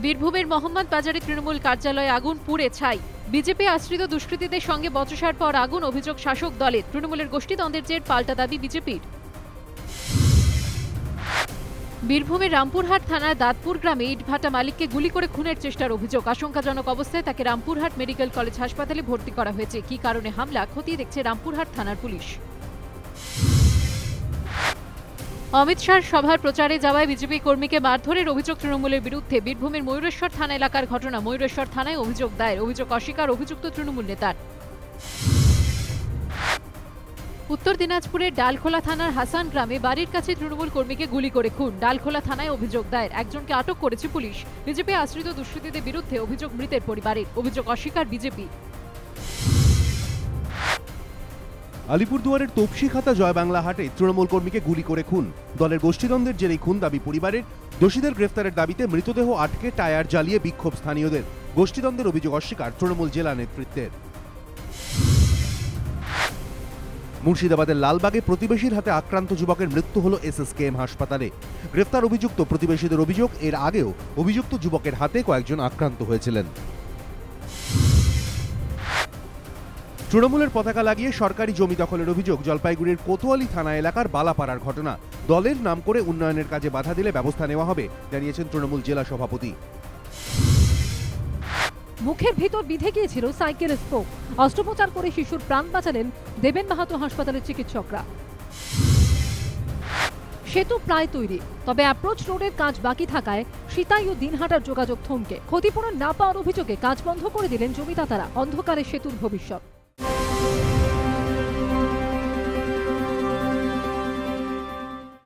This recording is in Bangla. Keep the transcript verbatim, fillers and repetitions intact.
বীরভূমের মোহাম্মদ বাজারে তৃণমূল কার্যালয়ে আগুন পুড়ে ছাই। বিজেপি আশ্রিত দুষ্কৃতীদের সঙ্গে বচসার পর আগুন, অভিযোগ শাসক দলের। তৃণমূলের গোষ্ঠীদ্বন্দ্বের জের, পাল্টা দাবি বিজেপির। বীরভূমের রামপুরহাট থানার দাঁতপুর গ্রামে ইটভাটা মালিককে গুলি করে খুনের চেষ্টার অভিযোগ। আশঙ্কাজনক অবস্থায় তাকে রামপুরহাট মেডিকেল কলেজ হাসপাতালে ভর্তি করা হয়েছে। কী কারণে হামলা, খতিয়ে দেখছে রামপুরহাট থানার পুলিশ। অমিত শাহর সভার প্রচারে যাওয়ায় বিজেপি কর্মীকে মারধরের অভিযোগ তৃণমূলের বিরুদ্ধে। বীরভূমের ময়ূরেশ্বর থানা এলাকার ঘটনা। ময়ূরেশ্বর থানায় অভিযোগ দায়ের। অভিযোগ অস্বীকার অভিযুক্ত তৃণমূল নেতার। উত্তর দিনাজপুরের ডালখোলা থানার হাসান গ্রামে বাড়ির কাছে তৃণমূল কর্মীকে গুলি করে খুন। ডালখোলা থানায় অভিযোগ দায়ের। একজনকে আটক করেছে পুলিশ। বিজেপি আশ্রিত দুষ্কৃতীদের বিরুদ্ধে অভিযোগ মৃতের পরিবারের। অভিযোগ অস্বীকার বিজেপি। আলিপুরদুয়ারের তপসিখাতা জয়বাংলা হাটে তৃণমূল কর্মীকে গুলি করে খুন। দলের গোষ্ঠীদ্বন্দ্বের জেরেই খুন দাবি পরিবারের। দোষীদের গ্রেফতারের দাবিতে মৃতদেহ আটকে টায়ার জ্বালিয়ে বিক্ষোভ স্থানীয়দের। গোষ্ঠীদ্বন্দ্বের অভিযোগ অস্বীকার তৃণমূল জেলা নেতৃত্বের। মুর্শিদাবাদের লালবাগে প্রতিবেশীর হাতে আক্রান্ত যুবকের মৃত্যু হল এসএসকেএম হাসপাতালে। গ্রেফতার অভিযুক্ত প্রতিবেশীদের অভিযোগ, এর আগেও অভিযুক্ত যুবকের হাতে কয়েকজন আক্রান্ত হয়েছিলেন। তৃণমূলের পতাকা লাগিয়ে সরকারি জমি দখলের অভিযোগ। জলপাইগুড়ির কোতোয়ালি থানা এলাকার বালাপাড়ার ঘটনা। দলের নাম করে উন্নয়নের কাজে বাধা দিলে ব্যবস্থা নেওয়া হবে, জানিয়েছেন তৃণমূল জেলা সভাপতি। মুখের ভেতর বিঁধে গিয়েছিল সাইকেলের স্পোক। অস্ত্রোপচার করে শিশুর প্রাণ বাঁচালেন দেবেন মাহাতো হাসপাতালের চিকিৎসকরা। সেতু প্রায় তৈরি, তবে অ্যাপ্রোচ রোডের কাজ বাকি থাকায় সিতাই ও দিনহাটার যোগাযোগ থমকে। ক্ষতিপূরণ না পাওয়ার অভিযোগে কাজ বন্ধ করে দিলেন জমিদাতারা। অন্ধকারে সেতুর ভবিষ্যৎ।